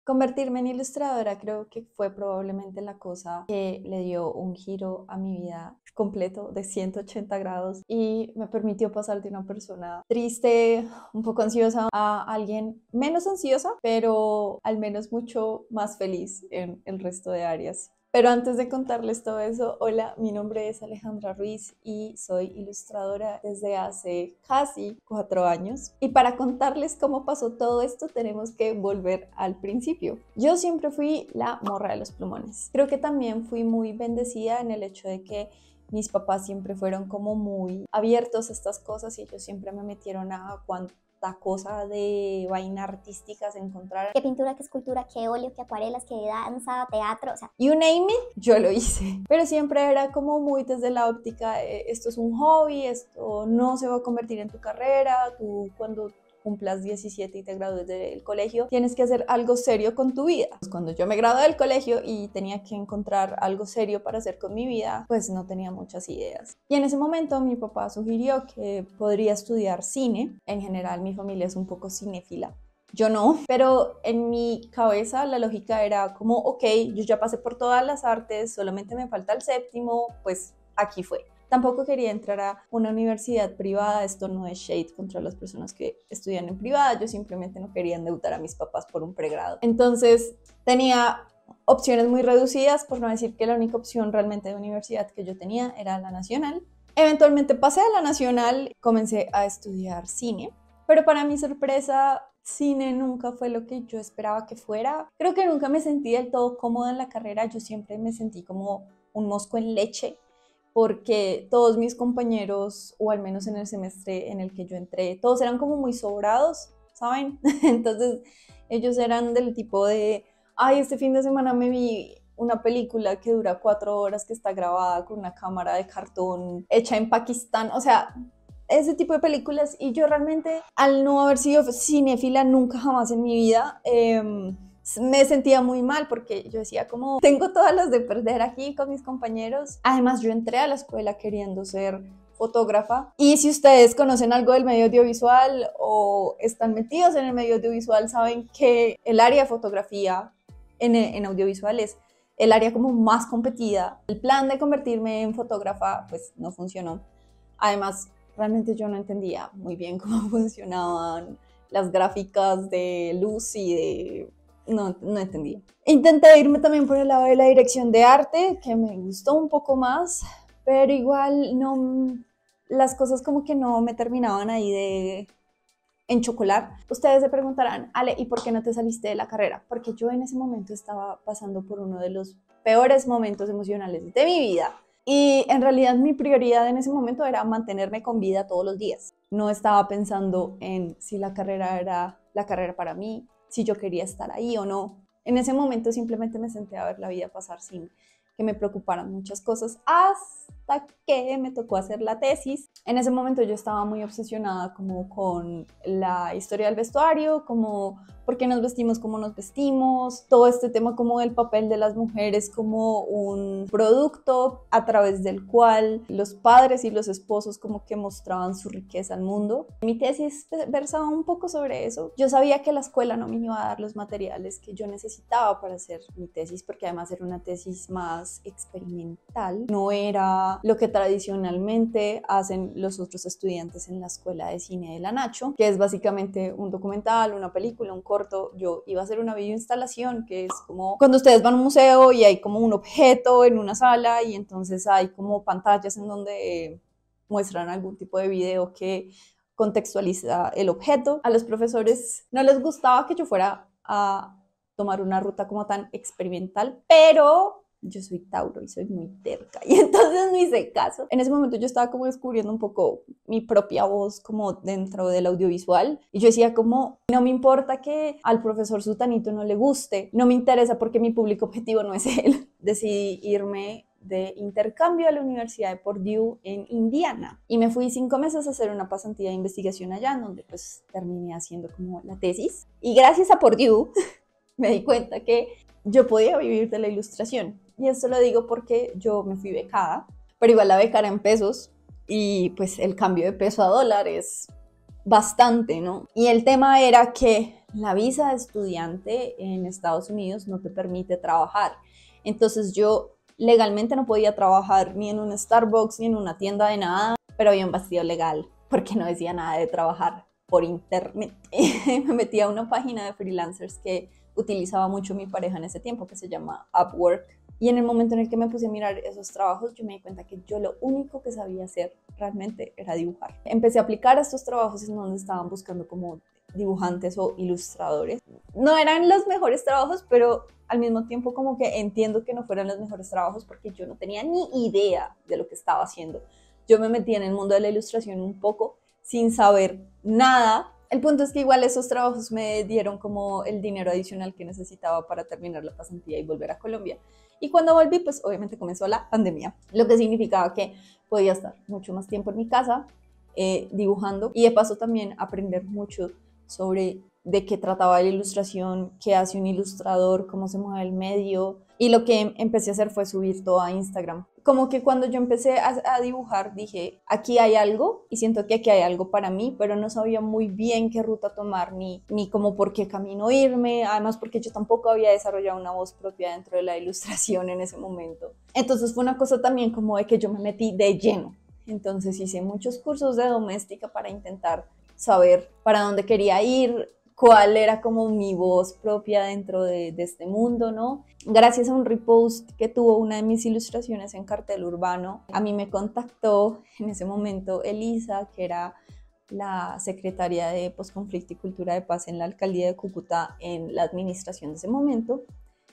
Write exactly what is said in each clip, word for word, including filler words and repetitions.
Convertirme en ilustradora creo que fue probablemente la cosa que le dio un giro a mi vida completo de ciento ochenta grados y me permitió pasar de una persona triste, un poco ansiosa, a alguien menos ansiosa, pero al menos mucho más feliz en el resto de áreas. Pero antes de contarles todo eso, hola, mi nombre es Alejandra Ruiz y soy ilustradora desde hace casi cuatro años. Y para contarles cómo pasó todo esto, tenemos que volver al principio. Yo siempre fui la morra de los plumones. Creo que también fui muy bendecida en el hecho de que mis papás siempre fueron como muy abiertos a estas cosas y ellos siempre me metieron a cuanto cosa de vaina artística se encontrara. Qué pintura, qué escultura, qué óleo, qué acuarelas, qué danza, teatro, o sea. You name it, yo lo hice. Pero siempre era como muy desde la óptica, eh, esto es un hobby, esto no se va a convertir en tu carrera, tú cuando cumplas diecisiete y te gradúes del colegio, tienes que hacer algo serio con tu vida. Cuando yo me gradué del colegio y tenía que encontrar algo serio para hacer con mi vida, pues no tenía muchas ideas. Y en ese momento mi papá sugirió que podría estudiar cine. En general mi familia es un poco cinéfila. Yo no, pero en mi cabeza la lógica era como, ok, yo ya pasé por todas las artes, solamente me falta el séptimo, pues aquí fue. Tampoco quería entrar a una universidad privada, esto no es shade contra las personas que estudian en privada, yo simplemente no quería endeudar a mis papás por un pregrado. Entonces tenía opciones muy reducidas, por no decir que la única opción realmente de universidad que yo tenía era la nacional. Eventualmente pasé a la nacional, comencé a estudiar cine, pero para mi sorpresa, cine nunca fue lo que yo esperaba que fuera. Creo que nunca me sentí del todo cómoda en la carrera, yo siempre me sentí como un mosco en leche, porque todos mis compañeros, o al menos en el semestre en el que yo entré, todos eran como muy sobrados, ¿saben? Entonces ellos eran del tipo de, ay, este fin de semana me vi una película que dura cuatro horas, que está grabada con una cámara de cartón hecha en Pakistán, o sea, ese tipo de películas. Y yo realmente, al no haber sido cinéfila nunca jamás en mi vida, eh, me sentía muy mal porque yo decía como, tengo todas las de perder aquí con mis compañeros. Además, yo entré a la escuela queriendo ser fotógrafa, y si ustedes conocen algo del medio audiovisual o están metidos en el medio audiovisual, saben que el área de fotografía en, en audiovisual es el área como más competida. El plan de convertirme en fotógrafa pues no funcionó. Además, realmente yo no entendía muy bien cómo funcionaban las gráficas de luz y de... No, no entendía. Intenté irme también por el lado de la dirección de arte, que me gustó un poco más, pero igual no, las cosas como que no me terminaban ahí de enchocolar. Ustedes se preguntarán, Ale, ¿y por qué no te saliste de la carrera? Porque yo en ese momento estaba pasando por uno de los peores momentos emocionales de mi vida. Y en realidad mi prioridad en ese momento era mantenerme con vida todos los días. No estaba pensando en si la carrera era la carrera para mí, si yo quería estar ahí o no. En ese momento simplemente me senté a ver la vida pasar sin que me preocuparan muchas cosas, hasta que me tocó hacer la tesis. En ese momento yo estaba muy obsesionada como con la historia del vestuario, como por qué nos vestimos como nos vestimos, todo este tema como el papel de las mujeres como un producto a través del cual los padres y los esposos como que mostraban su riqueza al mundo. Mi tesis versaba un poco sobre eso. Yo sabía que la escuela no me iba a dar los materiales que yo necesitaba para hacer mi tesis, porque además era una tesis más experimental, no era lo que tradicionalmente hacen los otros estudiantes en la escuela de cine de la Nacho, que es básicamente un documental, una película, un corto. Yo iba a hacer una videoinstalación, que es como cuando ustedes van a un museo y hay como un objeto en una sala y entonces hay como pantallas en donde muestran algún tipo de video que contextualiza el objeto. A los profesores no les gustaba que yo fuera a tomar una ruta como tan experimental, pero yo soy Tauro y soy muy terca, y entonces no hice caso. En ese momento yo estaba como descubriendo un poco mi propia voz como dentro del audiovisual, y yo decía como, no me importa que al profesor Sutanito no le guste, no me interesa porque mi público objetivo no es él. Decidí irme de intercambio a la Universidad de Purdue en Indiana, y me fui cinco meses a hacer una pasantía de investigación allá, en donde pues terminé haciendo como la tesis, y gracias a Purdue me di cuenta que yo podía vivir de la ilustración. Y esto lo digo porque yo me fui becada, pero igual la beca era en pesos y pues el cambio de peso a dólar es bastante, ¿no? Y el tema era que la visa de estudiante en Estados Unidos no te permite trabajar. Entonces yo legalmente no podía trabajar ni en un Starbucks ni en una tienda de nada, pero había un vacío legal porque no decía nada de trabajar por internet. Me metí a una página de freelancers que utilizaba mucho mi pareja en ese tiempo, que se llama Upwork. Y en el momento en el que me puse a mirar esos trabajos, yo me di cuenta que yo lo único que sabía hacer realmente era dibujar. Empecé a aplicar a estos trabajos en donde estaban buscando como dibujantes o ilustradores. No eran los mejores trabajos, pero al mismo tiempo como que entiendo que no fueran los mejores trabajos porque yo no tenía ni idea de lo que estaba haciendo. Yo me metí en el mundo de la ilustración un poco sin saber nada. El punto es que igual esos trabajos me dieron como el dinero adicional que necesitaba para terminar la pasantía y volver a Colombia. Y cuando volví, pues obviamente comenzó la pandemia, lo que significaba que podía estar mucho más tiempo en mi casa eh, dibujando y de paso también aprender mucho sobre de qué trataba la ilustración, qué hace un ilustrador, cómo se mueve el medio. Y lo que empecé a hacer fue subir todo a Instagram. Como que cuando yo empecé a, a dibujar dije, aquí hay algo y siento que aquí hay algo para mí, pero no sabía muy bien qué ruta tomar ni, ni como por qué camino irme, además porque yo tampoco había desarrollado una voz propia dentro de la ilustración en ese momento. Entonces fue una cosa también como de que yo me metí de lleno. Entonces hice muchos cursos de doméstica para intentar saber para dónde quería ir, cuál era como mi voz propia dentro de, de este mundo, ¿no? Gracias a un repost que tuvo una de mis ilustraciones en cartel urbano, a mí me contactó en ese momento Elisa, que era la secretaria de Postconflicto y Cultura de Paz en la alcaldía de Cúcuta en la administración de ese momento,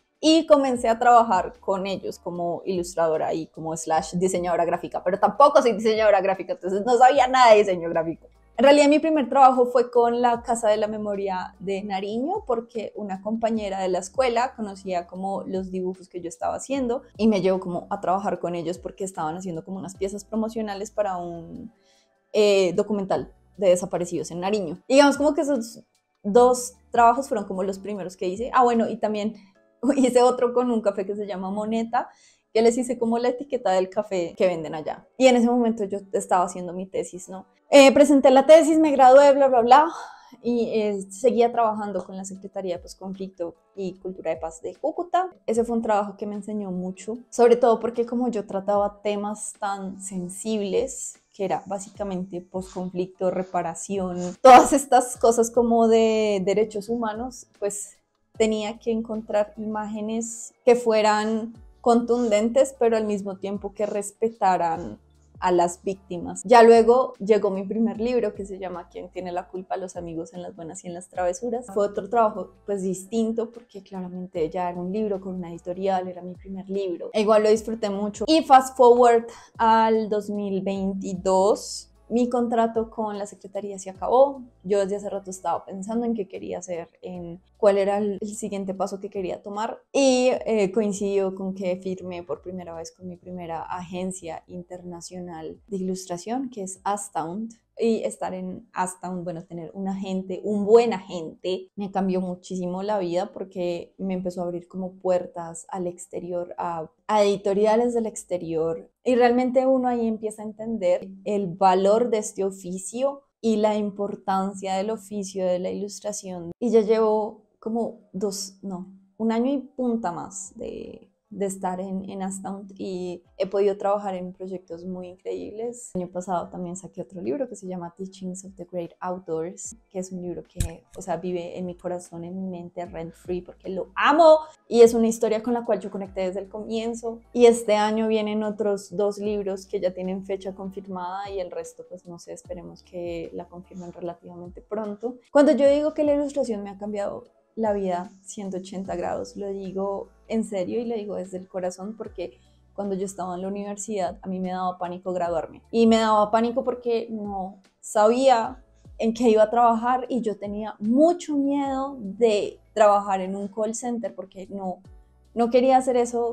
y comencé a trabajar con ellos como ilustradora y como slash diseñadora gráfica, pero tampoco soy diseñadora gráfica, entonces no sabía nada de diseño gráfico. En realidad mi primer trabajo fue con la Casa de la Memoria de Nariño porque una compañera de la escuela conocía como los dibujos que yo estaba haciendo y me llevó como a trabajar con ellos porque estaban haciendo como unas piezas promocionales para un eh, documental de desaparecidos en Nariño. Y digamos como que esos dos trabajos fueron como los primeros que hice. Ah, bueno, y también hice otro con un café que se llama Moneta, que les hice como la etiqueta del café que venden allá. Y en ese momento yo estaba haciendo mi tesis, ¿no? Eh, presenté la tesis, me gradué, bla, bla, bla, y eh, seguía trabajando con la Secretaría de Postconflicto y Cultura de Paz de Cúcuta. Ese fue un trabajo que me enseñó mucho, sobre todo porque como yo trataba temas tan sensibles, que era básicamente postconflicto, reparación, todas estas cosas como de derechos humanos, pues tenía que encontrar imágenes que fueran contundentes, pero al mismo tiempo que respetaran a las víctimas. Ya luego llegó mi primer libro que se llama ¿Quién tiene la culpa? Los amigos en las buenas y en las travesuras. Fue otro trabajo pues distinto porque claramente ya era un libro con una editorial, era mi primer libro. E igual lo disfruté mucho. Y fast forward al dos mil veintidós. Mi contrato con la secretaría se acabó. Yo desde hace rato estaba pensando en qué quería hacer, en cuál era el siguiente paso que quería tomar. Y eh, coincidió con que firmé por primera vez con mi primera agencia internacional de ilustración, que es Astound. Y estar en Astound, bueno, tener un agente, un buen agente, me cambió muchísimo la vida porque me empezó a abrir como puertas al exterior, a, a editoriales del exterior. Y realmente uno ahí empieza a entender el valor de este oficio y la importancia del oficio de la ilustración. Y ya llevo como dos, no, un año y punta más de... de estar en, en Astound y he podido trabajar en proyectos muy increíbles. El año pasado también saqué otro libro que se llama Teachings of the Great Outdoors, que es un libro que, o sea, vive en mi corazón, en mi mente, rent free, porque lo amo y es una historia con la cual yo conecté desde el comienzo. Y este año vienen otros dos libros que ya tienen fecha confirmada y el resto, pues no sé, esperemos que la confirmen relativamente pronto. Cuando yo digo que la ilustración me ha cambiado la vida ciento ochenta grados, lo digo en serio y lo digo desde el corazón porque cuando yo estaba en la universidad a mí me daba pánico graduarme y me daba pánico porque no sabía en qué iba a trabajar y yo tenía mucho miedo de trabajar en un call center porque no, no quería hacer eso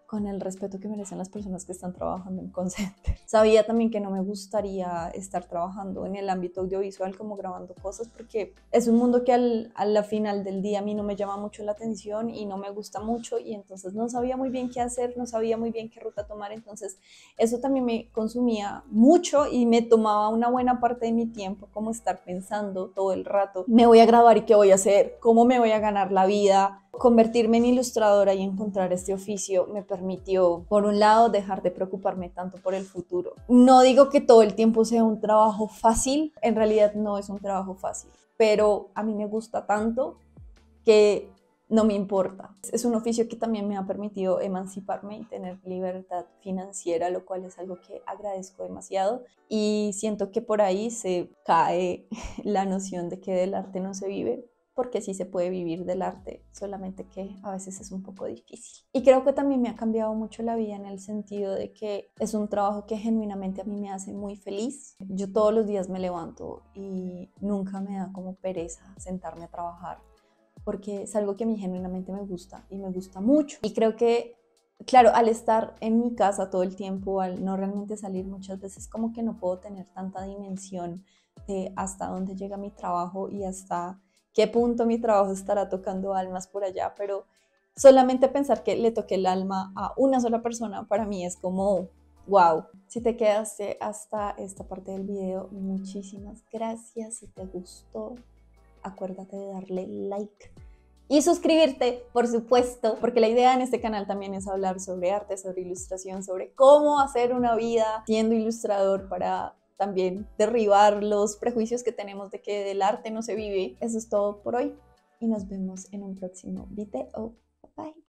con el respeto que merecen las personas que están trabajando en call center. Sabía también que no me gustaría estar trabajando en el ámbito audiovisual como grabando cosas, porque es un mundo que al, a la final del día a mí no me llama mucho la atención y no me gusta mucho, y entonces no sabía muy bien qué hacer, no sabía muy bien qué ruta tomar. Entonces eso también me consumía mucho y me tomaba una buena parte de mi tiempo, como estar pensando todo el rato, me voy a graduar y qué voy a hacer, cómo me voy a ganar la vida. Convertirme en ilustradora y encontrar este oficio me permitió, por un lado, dejar de preocuparme tanto por el futuro. No digo que todo el tiempo sea un trabajo fácil, en realidad no es un trabajo fácil, pero a mí me gusta tanto que no me importa. Es un oficio que también me ha permitido emanciparme y tener libertad financiera, lo cual es algo que agradezco demasiado, y siento que por ahí se cae la noción de que del arte no se vive, porque sí se puede vivir del arte, solamente que a veces es un poco difícil. Y creo que también me ha cambiado mucho la vida en el sentido de que es un trabajo que genuinamente a mí me hace muy feliz. Yo todos los días me levanto y nunca me da como pereza sentarme a trabajar, porque es algo que a mí genuinamente me gusta y me gusta mucho. Y creo que, claro, al estar en mi casa todo el tiempo, al no realmente salir muchas veces, como que no puedo tener tanta dimensión de hasta dónde llega mi trabajo y hasta qué punto mi trabajo estará tocando almas por allá, pero solamente pensar que le toqué el alma a una sola persona para mí es como wow. Si te quedaste hasta esta parte del video, muchísimas gracias. Si te gustó, acuérdate de darle like y suscribirte, por supuesto, porque la idea en este canal también es hablar sobre arte, sobre ilustración, sobre cómo hacer una vida siendo ilustrador, para también derribar los prejuicios que tenemos de que del arte no se vive. Eso es todo por hoy y nos vemos en un próximo video. Bye.